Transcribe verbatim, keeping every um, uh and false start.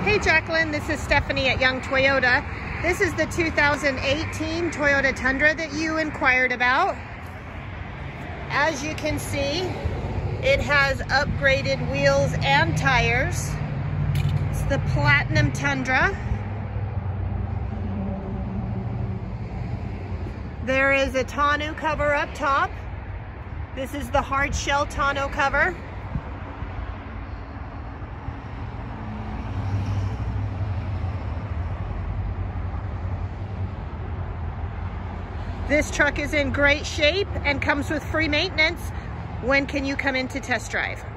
Hey Jacqueline, this is Stephanie at Young Toyota. This is the two thousand eighteen Toyota Tundra that you inquired about. As you can see, it has upgraded wheels and tires. It's the Platinum Tundra. There is a tonneau cover up top. This is the hard shell tonneau cover. This truck is in great shape and comes with free maintenance. When can you come in to test drive?